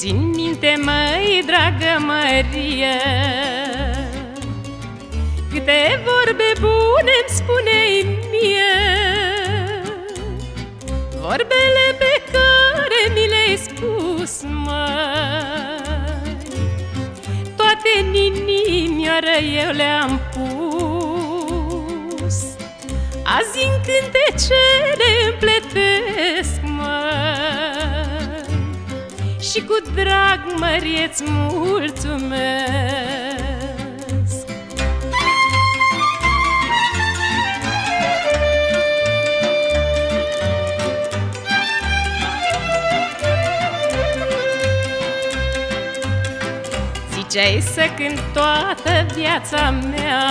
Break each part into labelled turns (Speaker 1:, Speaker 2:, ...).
Speaker 1: Țin minte, măi, dragă Marie, câte vorbe bune-mi spune-i mie, vorbele pe care mi le-ai spus, măi, toate în inimioară eu le-am pus. Azi în cântecele împletesc, măi, și cu drag, Marie-ți mulțumesc. Ziceai să cânt toată viața mea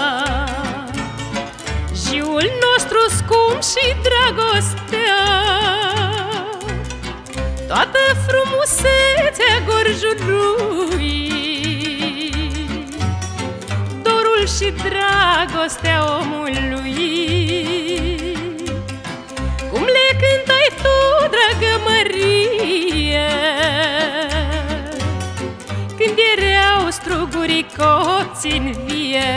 Speaker 1: jiul nostru scump și dragostea, toată frumusețea gorjului, dorul și dragostea omului. Cum le cântai tu, dragă Marie, când erau strugurii copți în vie.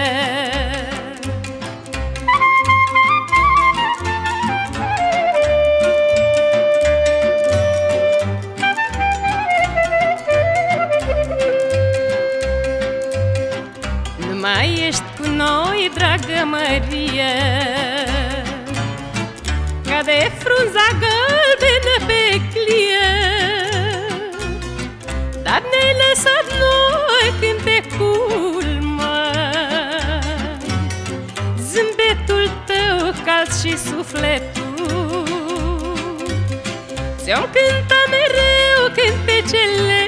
Speaker 1: Nu mai ești cu noi, dragă Marie, ca de frunza galbenă pe clie, dar ne-ai lăsat noi cântecul, măi, zâmbetul tău cald și sufletul. Ți-om cânta mereu cântecele,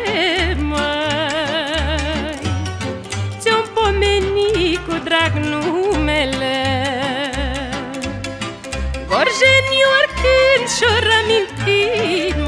Speaker 1: măi, ți-om pomeni cu drag numele. Gorjenii oricând și-or aminti,